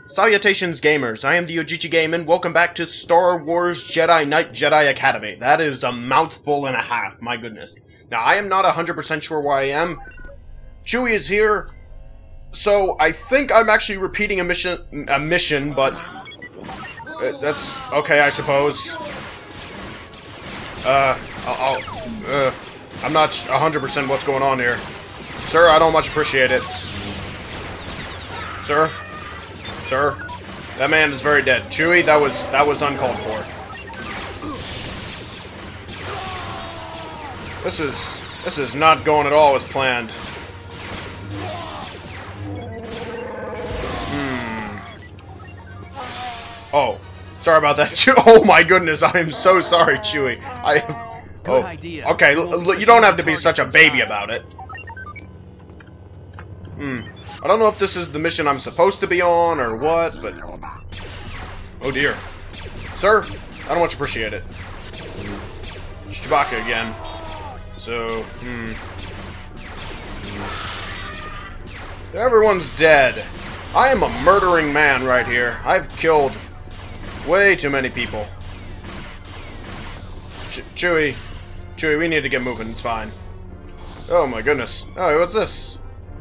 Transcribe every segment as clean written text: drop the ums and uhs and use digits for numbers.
Salutations gamers, I am the Ojichi Game and welcome back to Star Wars Jedi Knight Jedi Academy. That is a mouthful and a half, my goodness. Now, I am not 100% sure where I am. Chewie is here, so I think I'm actually repeating a mission, but that's okay, I suppose. I'm not 100% what's going on here. Sir, I don't much appreciate it. Sir? Sir? That man is very dead. Chewie, that was uncalled for. This is not going at all as planned. Oh, sorry about that. Oh my goodness, I am so sorry, Chewie. Good idea. Okay, you don't have to be such a baby about it. I don't know if this is the mission I'm supposed to be on or what, but... Oh dear. Sir, I don't much appreciate it. It's Chewbacca again. So, Everyone's dead. I am a murdering man right here. I've killed way too many people. Chewie, we need to get moving. It's fine. Oh my goodness. Oh, what's this?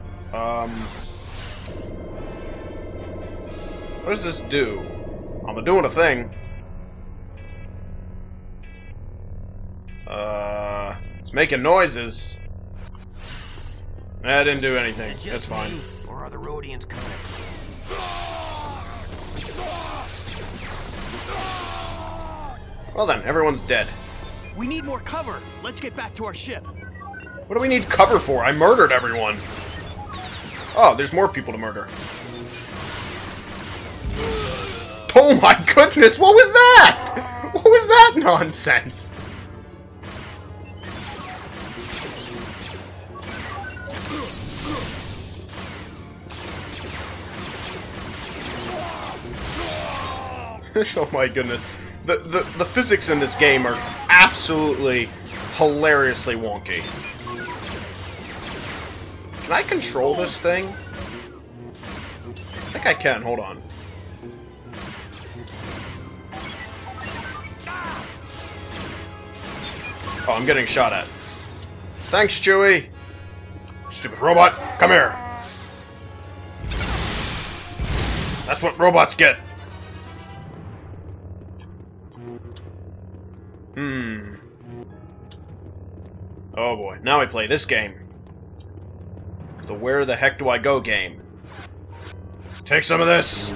What does this do? I'm doing a thing. It's making noises. That didn't do anything. It's fine. Or are the Rodians coming? Well then, everyone's dead. We need more cover. Let's get back to our ship. What do we need cover for? I murdered everyone. Oh, there's more people to murder. Oh my goodness, what was that? What was that nonsense? Oh my goodness. The physics in this game are absolutely hilariously wonky. Can I control this thing? I think I can, hold on. Oh, I'm getting shot at. Thanks, Chewie! Stupid robot, come here! That's what robots get! Oh boy, now we play this game. The where the heck do I go game. Take some of this!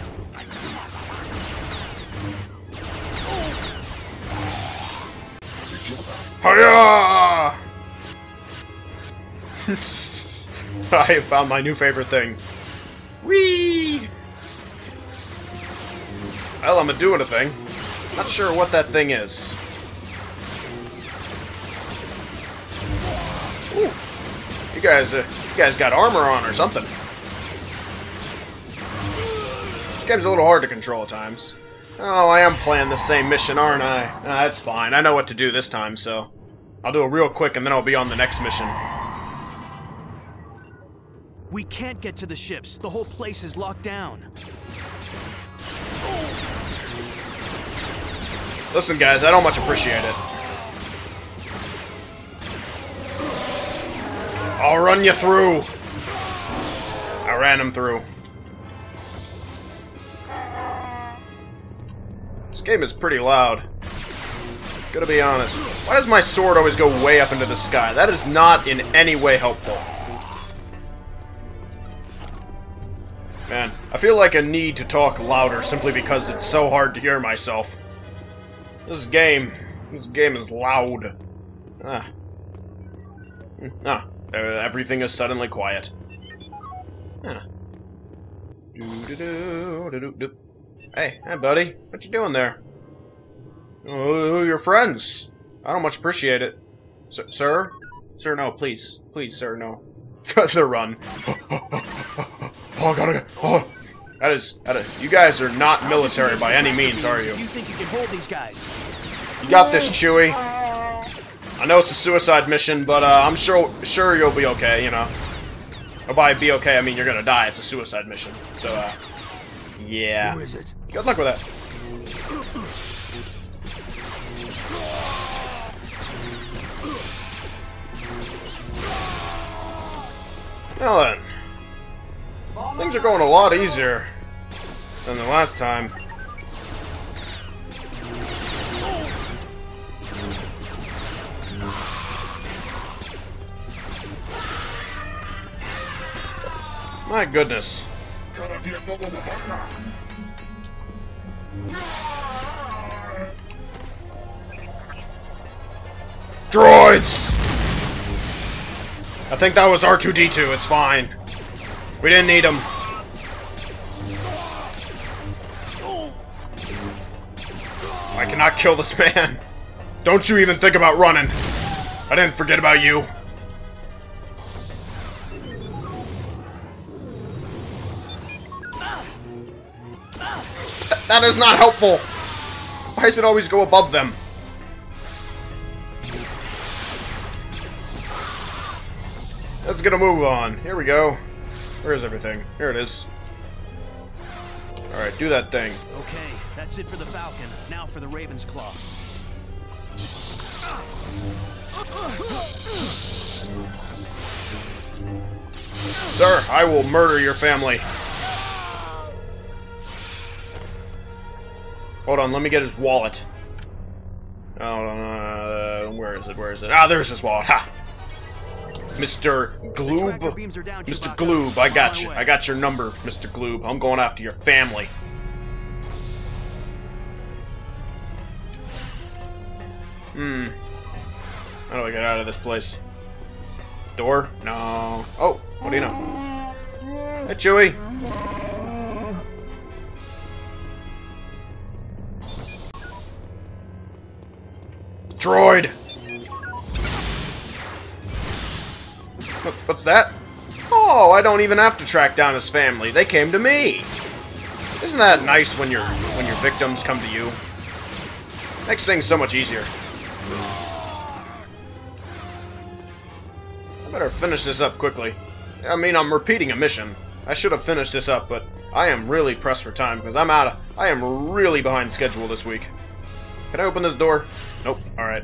Hiya! I have found my new favorite thing. Whee! Well, I'm doing a thing. Not sure what that thing is. Ooh. You guys got armor on or something. This game's a little hard to control at times. Oh, I am playing the same mission, aren't I? That's fine. I know what to do this time, so... I'll do it real quick and then I'll be on the next mission. We can't get to the ships. The whole place is locked down. Listen, guys, I don't much appreciate it. I'll run you through. I ran him through. This game is pretty loud. Gotta be honest. Why does my sword always go way up into the sky? That is not in any way helpful. Man, I feel like I need to talk louder simply because it's so hard to hear myself. This game is loud. Everything is suddenly quiet. Hey, buddy, what you doing there? Oh, your friends. I don't much appreciate it. Sir? Sir, no, please. Please, sir, no. The run. Oh, I gotta go. Oh. That is, you guys are not military by any means, are you? You think you can hold these guys? You got this, Chewie. I know it's a suicide mission, but I'm sure you'll be okay, you know. Or by be okay, I mean you're gonna die. It's a suicide mission. So, Yeah. Who is it? Good luck with that. Now then. Things are going a lot easier than the last time. My goodness. Droids! I think that was R2-D2, it's fine. We didn't need him. I cannot kill this man. Don't you even think about running. I didn't forget about you. That is not helpful. Why does it always go above them? Let's get a move on. Here we go. Where is everything? Here it is. Alright, do that thing. Okay, that's it for the Falcon. Now for the Raven's Claw. Sir, I will murder your family. Hold on, let me get his wallet. Oh, where is it? Where is it? Ah, there's his wallet. Ha! Mr. Gloob? Mr. Gloob, I got you. I got your number, Mr. Gloob. I'm going after your family. How do I get out of this place? Door? No. Oh, what do you know? Hey, Chewie. Droid! What's that? Oh, I don't even have to track down his family. They came to me. Isn't that nice when your victims come to you? Makes things so much easier. I better finish this up quickly. I mean, I'm repeating a mission. I should have finished this up, but I am really pressed for time because I am really behind schedule this week. Can I open this door? Nope. Alright.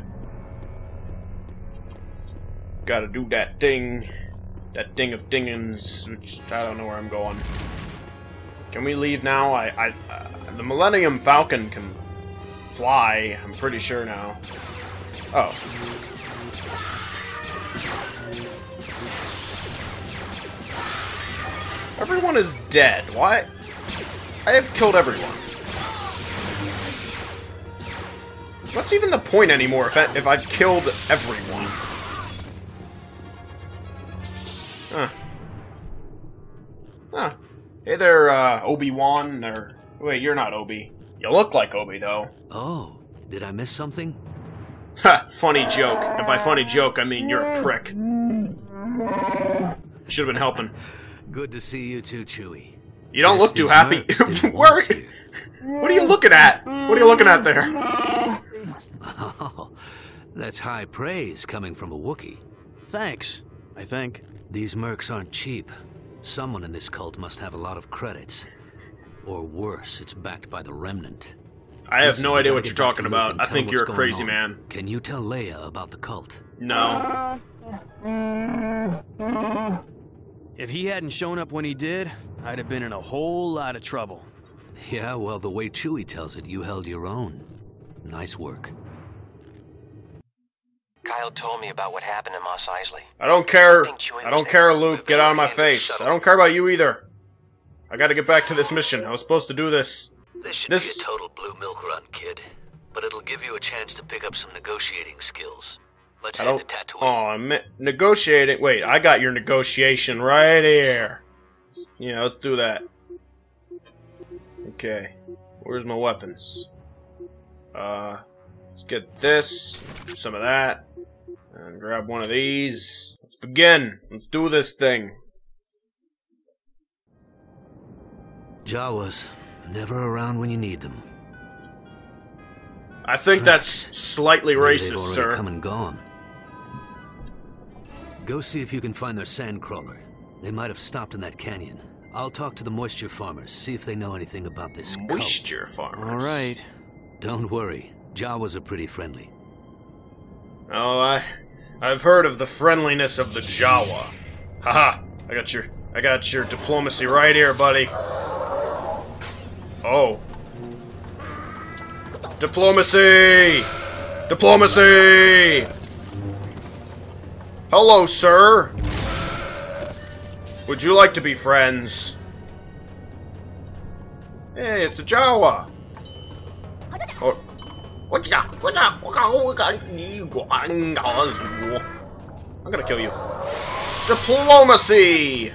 Gotta do that thing. That thing of dingins, which I don't know where I'm going. Can we leave now? The Millennium Falcon can fly, I'm pretty sure now. Oh. Everyone is dead. Why? I have killed everyone. What's even the point anymore if I've killed everyone? Huh. Huh. Hey there, Obi-Wan, or... Wait, you're not Obi. You look like Obi, though. Oh, did I miss something? Ha! Funny joke. And by funny joke, I mean you're a prick. Should've been helping. Good to see you too, Chewie. You don't look too happy. Where? What are you looking at? What are you looking at there? Oh, that's high praise coming from a Wookiee. Thanks, I think. These mercs aren't cheap. Someone in this cult must have a lot of credits. Or worse, it's backed by the Remnant. I have no idea what you're talking about. I think you're a crazy man. Can you tell Leia about the cult? No. If he hadn't shown up when he did, I'd have been in a whole lot of trouble. Yeah, well, the way Chewie tells it, you held your own. Nice work. Kyle told me about what happened in Mos Eisley. I don't care. I don't care, Luke. Get out of my face. I don't care about you either. I gotta get back to this mission. I was supposed to do this. This should be a total blue milk run, kid. But it'll give you a chance to pick up some negotiating skills. Let's head to Tatooine. Oh, negotiating. Wait, I got your negotiation right here. Yeah, let's do that. Okay. Where's my weapons? Let's get this, some of that, and grab one of these. Let's begin. Let's do this thing. Jawas, never around when you need them. I think that's slightly racist, sir. Come and gone. Go see if you can find their sandcrawler. They might have stopped in that canyon. I'll talk to the moisture farmers, see if they know anything about this cult. Moisture farmers. All right. Don't worry, Jawas are pretty friendly. Oh, I've heard of the friendliness of the Jawa. Haha, I got your diplomacy right here, buddy. Oh. Diplomacy! Diplomacy! Hello, sir. Would you like to be friends? Hey, it's a Jawa. Oh. I'm gonna kill you. Diplomacy!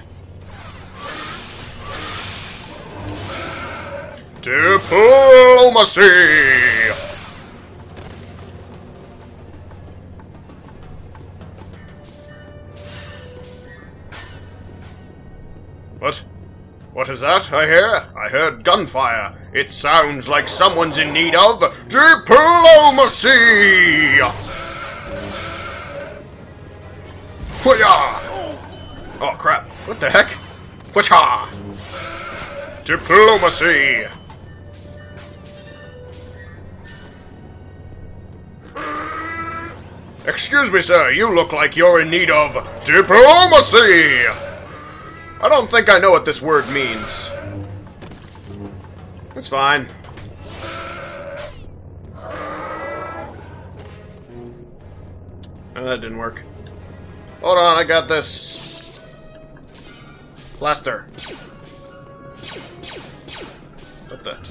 Diplomacy! What? What is that I hear? I heard gunfire. It sounds like someone's in need of diplomacy! Hoo-yah! Oh crap, what the heck? Hoo-cha! Diplomacy! Excuse me, sir, you look like you're in need of diplomacy! I don't think I know what this word means. It's fine. Oh, that didn't work. Hold on, I got this. Blaster. What the?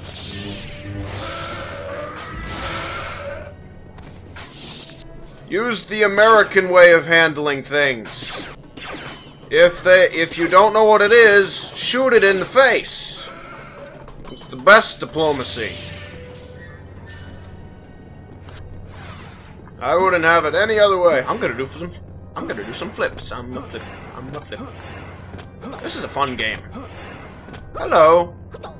Use the American way of handling things. If you don't know what it is, shoot it in the face. It's the best diplomacy. I wouldn't have it any other way. I'm gonna do some flips. I'm a flip. This is a fun game. Hello.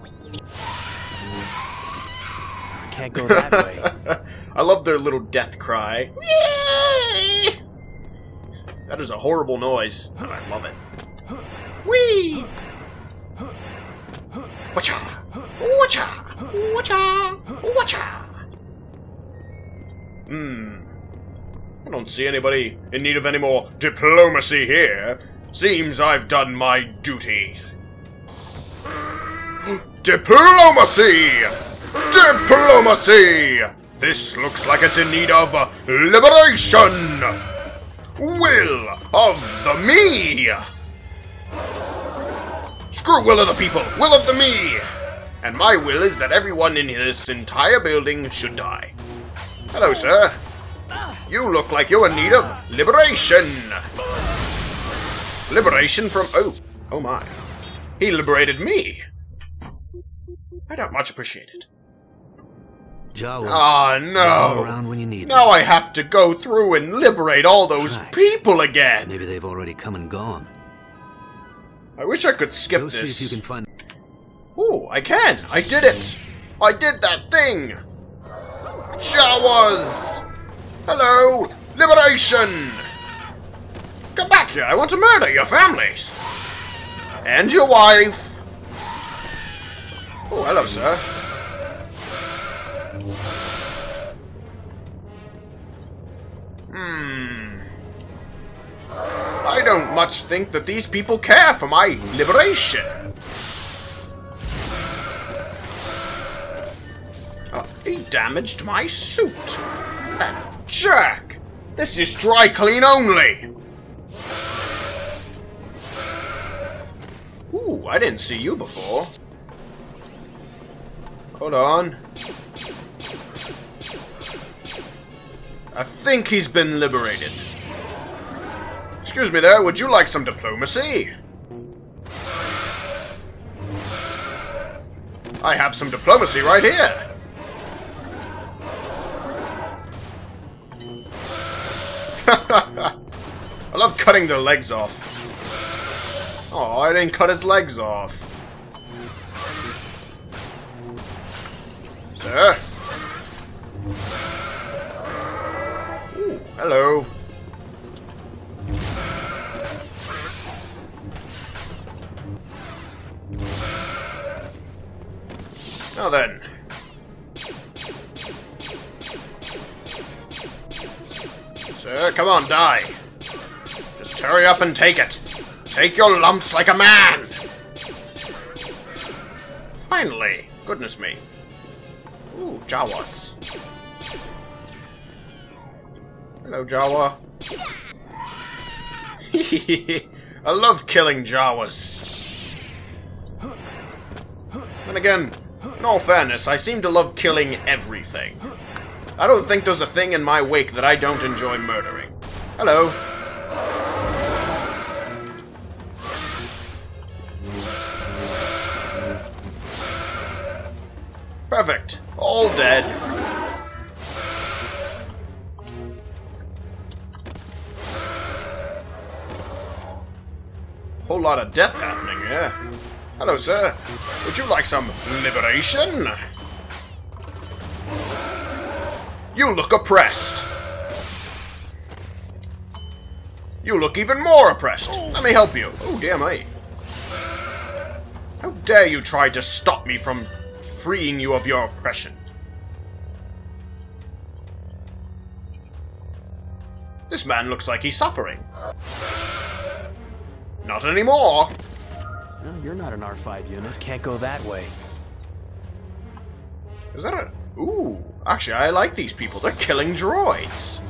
I can't go that way. I love their little death cry. That is a horrible noise. I love it. Whee! Wacha! Wacha! Wacha! Wacha! I don't see anybody in need of any more diplomacy here. Seems I've done my duty. Diplomacy! Diplomacy! This looks like it's in need of liberation! Will of the me! Screw will of the people, will of the me! And my will is that everyone in this entire building should die. Hello, sir. You look like you're in need of liberation! Liberation from... Oh my. He liberated me! I don't much appreciate it. Jawas. Ah, no! Around when you need Now them. I have to go through and liberate all those people again! Maybe they've already come and gone. I wish I could skip Go this. see if you can find... Ooh, I can! I did it! I did that thing! Jawas! Hello! Liberation! Come back here! I want to murder your families! And your wife! Oh, hello, sir. I don't much think that these people care for my liberation. He damaged my suit. That jerk! This is dry clean only. Ooh, I didn't see you before. Hold on. I think he's been liberated. Excuse me there, would you like some diplomacy? I have some diplomacy right here. I love cutting their legs off. Oh, I didn't cut his legs off. Sir? Ooh, hello. Now then. Sir, come on, die. Just hurry up and take it. Take your lumps like a man. Finally. Goodness me. Ooh, Jawas. Hello, Jawa. I love killing Jawas. Then again, in all fairness, I seem to love killing everything. I don't think there's a thing in my wake that I don't enjoy murdering. Hello. Perfect. All dead. Whole lot of death happening here. Hello, sir. Would you like some liberation? You look oppressed. You look even more oppressed. Let me help you. Oh, dear me. How dare you try to stop me from freeing you of your oppression? This man looks like he's suffering. Not anymore. No, you're not an R5 unit. Can't go that way. Is that a... Ooh. Actually, I like these people. They're killing droids.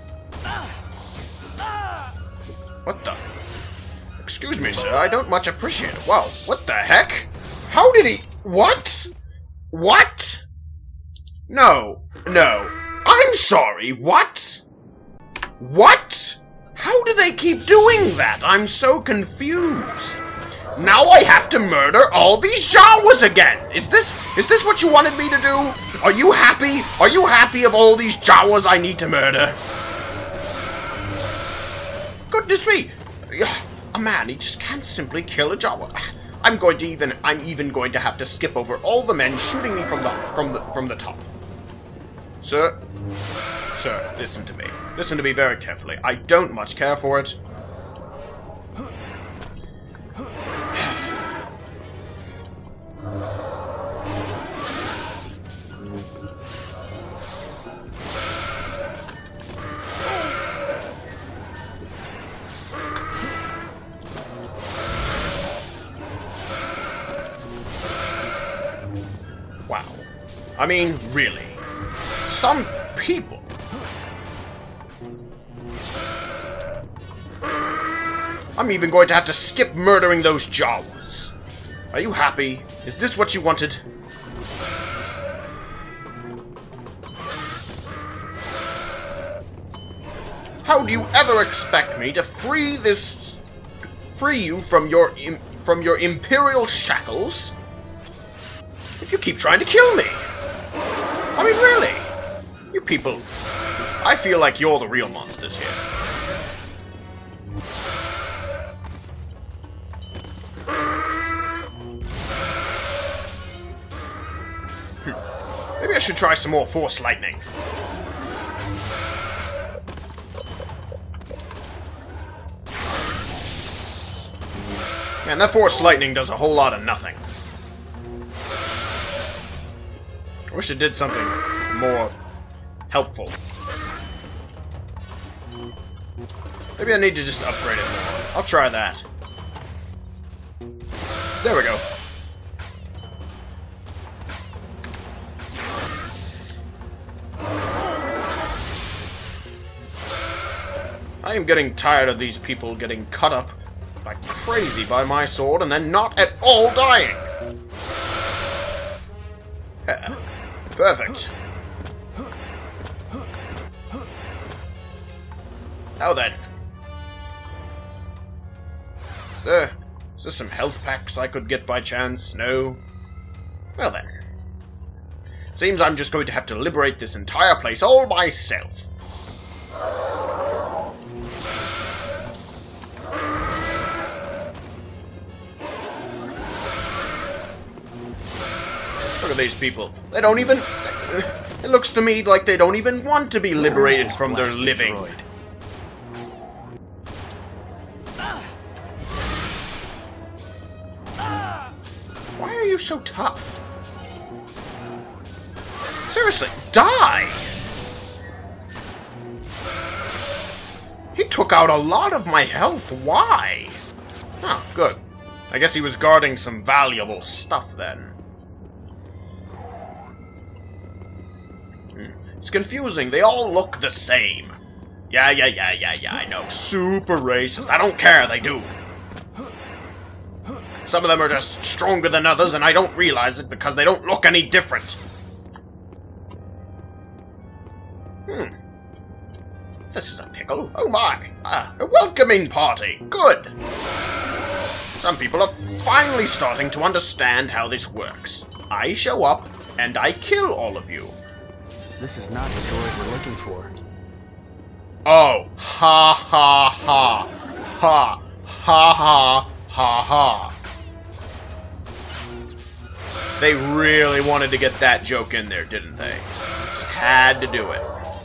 What the... Excuse me, sir. I don't much appreciate it. Wow. What the heck? How did he... What? What? No. No. I'm sorry. What? What? How do they keep doing that? I'm so confused. Now I have to murder all these Jawas again. Is this what you wanted me to do? Are you happy? Are you happy of all these Jawas I need to murder? Goodness me. A man, he just can't simply kill a Jawa. I'm even going to have to skip over all the men shooting me from the top. Sir, listen to me. Listen to me very carefully. I don't much care for it. Wow. I mean, really. Some people... I'm even going to have to skip murdering those Jawas. Are you happy? Is this what you wanted? How do you ever expect me to free you from your imperial shackles if you keep trying to kill me? I mean, really? You people... I feel like you're the real monsters here. Maybe I should try some more Force Lightning. Man, that Force Lightning does a whole lot of nothing. I wish it did something more helpful. Maybe I need to just upgrade it more. I'll try that. There we go. I am getting tired of these people getting cut up like crazy by my sword and then not at all dying. Yeah. Perfect. Now then. Is there some health packs I could get by chance? No? Well then. Seems I'm just going to have to liberate this entire place all myself. Look at these people. They don't even... It looks to me like they don't even want to be liberated from their living. Why are you so tough? Seriously, die! He took out a lot of my health. Why? Oh, good. I guess he was guarding some valuable stuff then. It's confusing. They all look the same. Yeah, I know. Super racist. I don't care, they do. Some of them are just stronger than others, and I don't realize it because they don't look any different. This is a pickle. Oh my. A welcoming party. Good. Some people are finally starting to understand how this works. I show up, and I kill all of you. This is not the droid we're looking for. Oh. Ha ha ha. Ha. Ha ha ha ha. They really wanted to get that joke in there, didn't they? Just had to do it.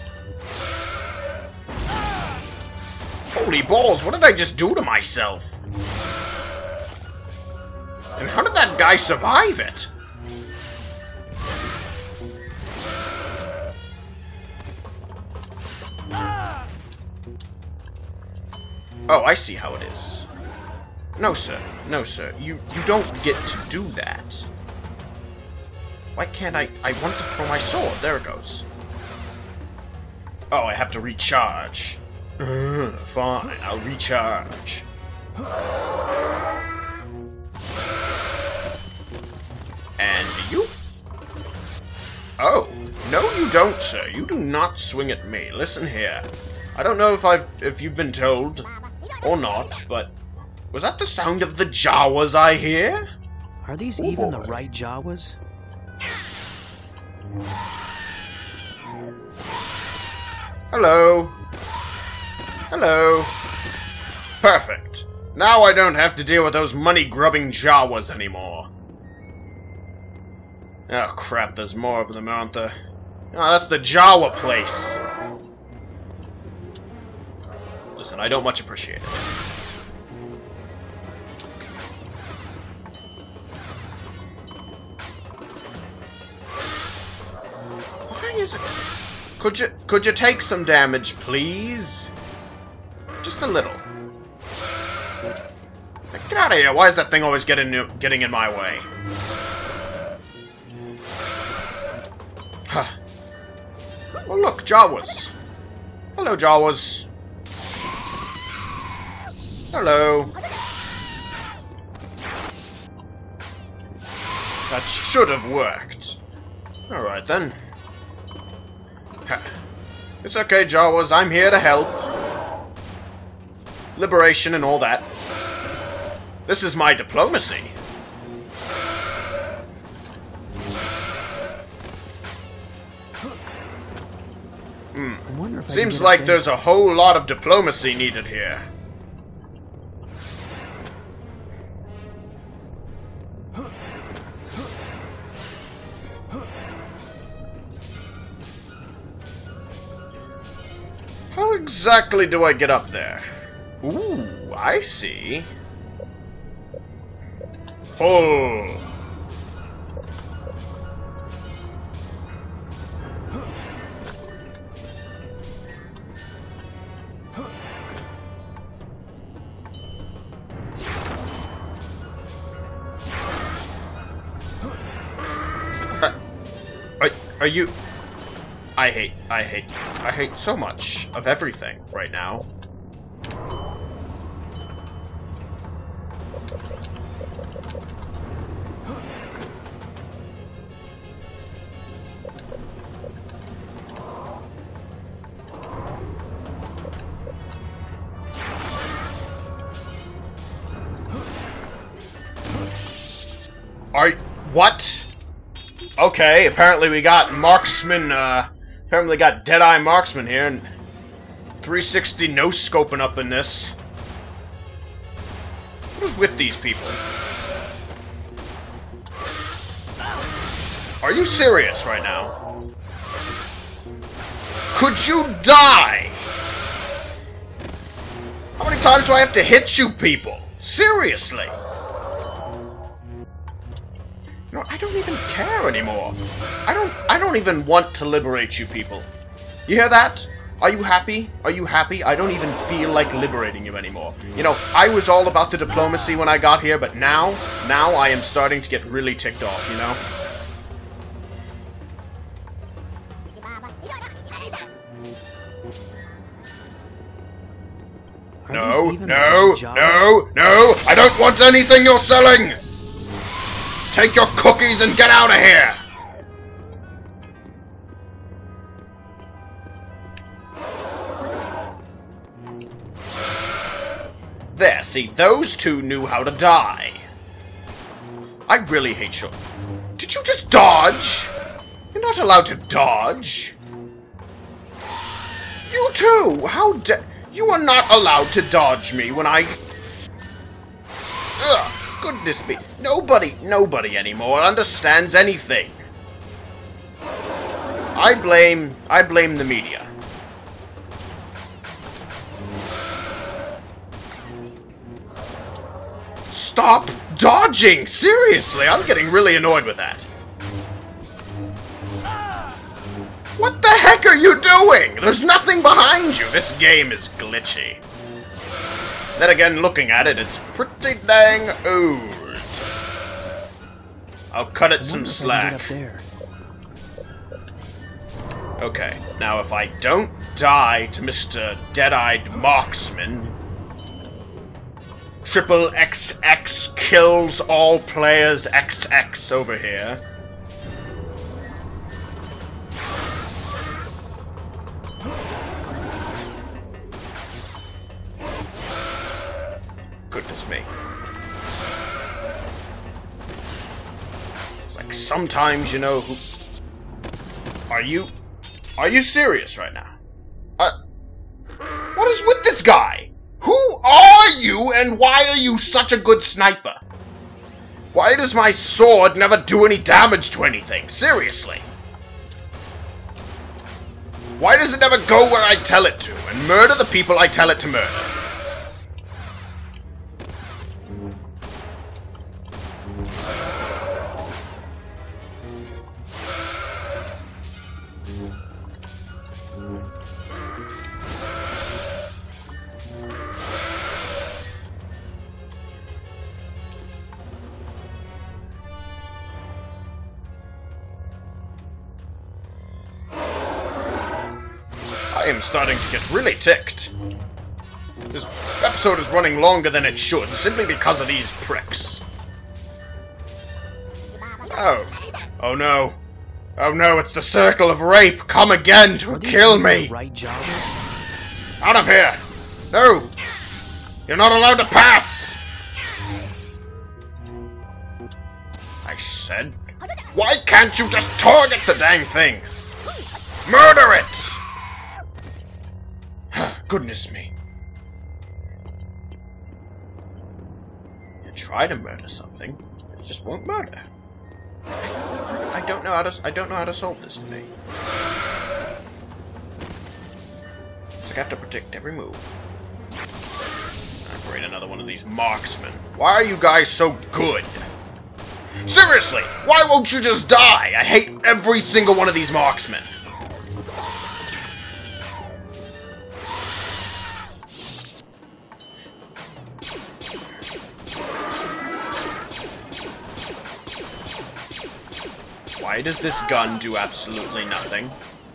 Holy balls, what did I just do to myself? And how did that guy survive it? Oh, I see how it is. No, sir. No, sir. You don't get to do that. Why can't I want to throw my sword. There it goes. Oh, I have to recharge. Fine, I'll recharge. And you? Oh, no you don't, sir. You do not swing at me. Listen here. I don't know if you've been told or not, but was that the sound of the Jawas I hear? Are these even the right Jawas? Hello. Hello. Perfect. Now I don't have to deal with those money-grubbing Jawas anymore. Oh crap, there's more of them, aren't there? Oh, that's the Jawa place. Listen, I don't much appreciate it. Why is it? Could you take some damage, please? Just a little. Get out of here! Why is that thing always getting in my way? Huh. Well, look, Jawas. Hello, Jawas. Hello. That should have worked. Alright then. It's okay, Jawas. I'm here to help. Liberation and all that. This is my diplomacy. Seems like there's a whole lot of diplomacy needed here. How exactly do I get up there? Ooh, I see. Pull. Are you... I hate so much of everything right now. What? Okay, apparently we got marksman, apparently got Deadeye Marksman here, and 360 no-scoping up in this. What is with these people? Are you serious right now? Could you die? How many times do I have to hit you people? Seriously? No, I don't even care anymore. I don't even want to liberate you people. You hear that? Are you happy? Are you happy? I don't even feel like liberating you anymore. You know, I was all about the diplomacy when I got here, but now I am starting to get really ticked off, you know? No, no, no, no! I don't want anything you're selling! Take your cookies and get out of here! There, see, those two knew how to die. I really hate you. Did you just dodge? You're not allowed to dodge. You too! How dare... You are not allowed to dodge me when I... Ugh, goodness me. Nobody anymore understands anything. I blame the media. Stop dodging! Seriously, I'm getting really annoyed with that. What the heck are you doing? There's nothing behind you. This game is glitchy. Then again, looking at it, it's pretty dang old. I'll cut it some slack. Okay, now if I don't die to Mr. Dead-Eyed Marksman, Triple XX kills all players XX over here. Goodness me. It's like sometimes, you know, who... Are you serious right now? What is with this guy? Who are you, and why are you such a good sniper? Why does my sword never do any damage to anything? Seriously. Why does it never go where I tell it to, and murder the people I tell it to murder? I am starting to get really ticked. This episode is running longer than it should, simply because of these pricks. Oh. Oh no. Oh no, it's the circle of rape come again to kill me! Out of here! No! You're not allowed to pass! I said, why can't you just target the dang thing? Murder it! Goodness me. You try to murder something, it just won't murder. I don't know how to solve this today. It's like I have to predict every move. I bring another one of these marksmen. Why are you guys so good? Seriously, why won't you just die? I hate every single one of these marksmen. Why does this gun do absolutely nothing?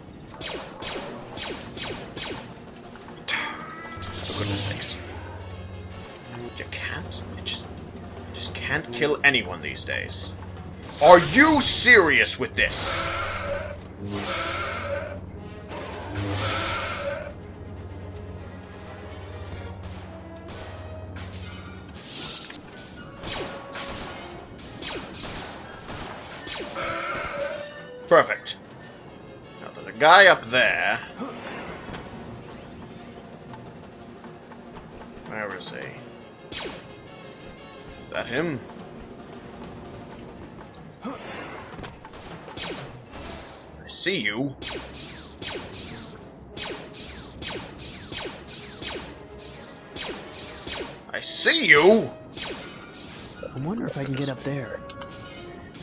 For goodness sakes. You just can't kill anyone these days. Are you serious with this? Perfect. Now there's a guy up there. Where is he? Is that him? I see you. I see you! I wonder if I can get up there.